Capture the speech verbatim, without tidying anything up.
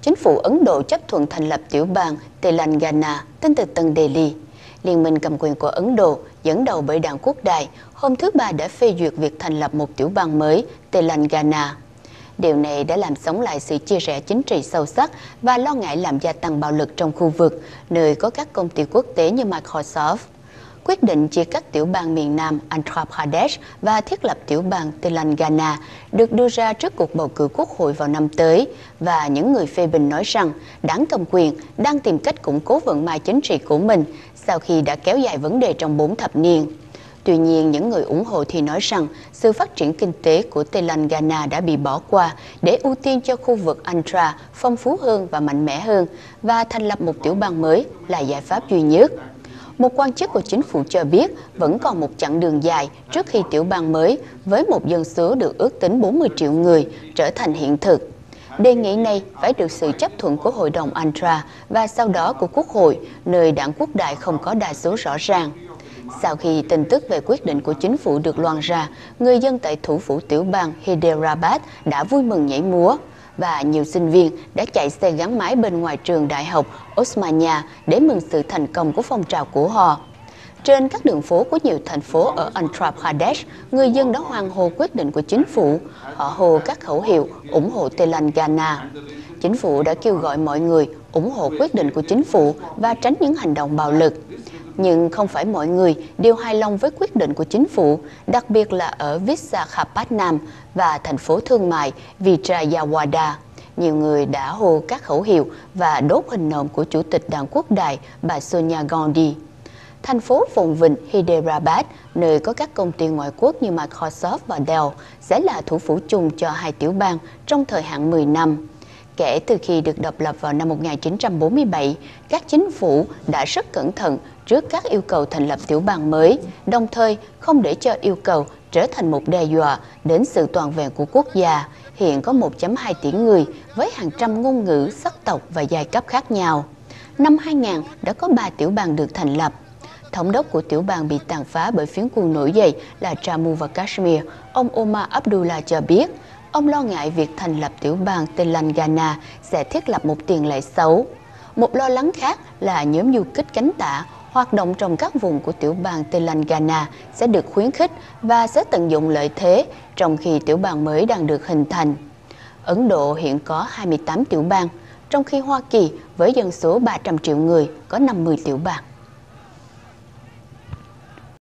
Chính phủ Ấn Độ chấp thuận thành lập tiểu bang Telangana, tên từ Tân Delhi. Liên minh cầm quyền của Ấn Độ, dẫn đầu bởi đảng Quốc đại, hôm thứ Ba đã phê duyệt việc thành lập một tiểu bang mới, Telangana. Điều này đã làm sống lại sự chia rẽ chính trị sâu sắc và lo ngại làm gia tăng bạo lực trong khu vực, nơi có các công ty quốc tế như Microsoft. Quyết định chia cắt tiểu bang miền Nam Andhra Pradesh và thiết lập tiểu bang Telangana được đưa ra trước cuộc bầu cử quốc hội vào năm tới, và những người phê bình nói rằng đảng cầm quyền đang tìm cách củng cố vận mài chính trị của mình sau khi đã kéo dài vấn đề trong bốn thập niên. Tuy nhiên, những người ủng hộ thì nói rằng sự phát triển kinh tế của Telangana đã bị bỏ qua để ưu tiên cho khu vực Andhra phong phú hơn và mạnh mẽ hơn, và thành lập một tiểu bang mới là giải pháp duy nhất. Một quan chức của chính phủ cho biết vẫn còn một chặng đường dài trước khi tiểu bang mới với một dân số được ước tính bốn mươi triệu người trở thành hiện thực. Đề nghị này phải được sự chấp thuận của Hội đồng Andhra và sau đó của Quốc hội, nơi đảng Quốc đại không có đa số rõ ràng. Sau khi tin tức về quyết định của chính phủ được loan ra, người dân tại thủ phủ tiểu bang Hyderabad đã vui mừng nhảy múa, và nhiều sinh viên đã chạy xe gắn máy bên ngoài trường đại học Osmania để mừng sự thành công của phong trào của họ. Trên các đường phố của nhiều thành phố ở Andhra Pradesh, người dân đã hoan hô quyết định của chính phủ. Họ hô các khẩu hiệu ủng hộ Telangana. Chính phủ đã kêu gọi mọi người ủng hộ quyết định của chính phủ và tránh những hành động bạo lực. Nhưng không phải mọi người đều hài lòng với quyết định của chính phủ, đặc biệt là ở Visakhapatnam và thành phố thương mại Vijayawada. Nhiều người đã hô các khẩu hiệu và đốt hình nộm của Chủ tịch Đảng Quốc đại bà Sonia Gandhi. Thành phố phồn vinh Hyderabad, nơi có các công ty ngoại quốc như Microsoft và Dell, sẽ là thủ phủ chung cho hai tiểu bang trong thời hạn mười năm. Kể từ khi được độc lập vào năm một nghìn chín trăm bốn mươi bảy, các chính phủ đã rất cẩn thận trước các yêu cầu thành lập tiểu bang mới, đồng thời không để cho yêu cầu trở thành một đe dọa đến sự toàn vẹn của quốc gia. Hiện có một phẩy hai tỷ người với hàng trăm ngôn ngữ, sắc tộc và giai cấp khác nhau. Năm hai nghìn đã có ba tiểu bang được thành lập. Thống đốc của tiểu bang bị tàn phá bởi phiến quân nổi dậy là Jammu và Kashmir, ông Omar Abdullah cho biết, ông lo ngại việc thành lập tiểu bang Telangana sẽ thiết lập một tiền lệ xấu. Một lo lắng khác là nhóm du kích cánh tả hoạt động trong các vùng của tiểu bang Telangana sẽ được khuyến khích và sẽ tận dụng lợi thế trong khi tiểu bang mới đang được hình thành. Ấn Độ hiện có hai mươi tám tiểu bang, trong khi Hoa Kỳ với dân số ba trăm triệu người có năm mươi tiểu bang.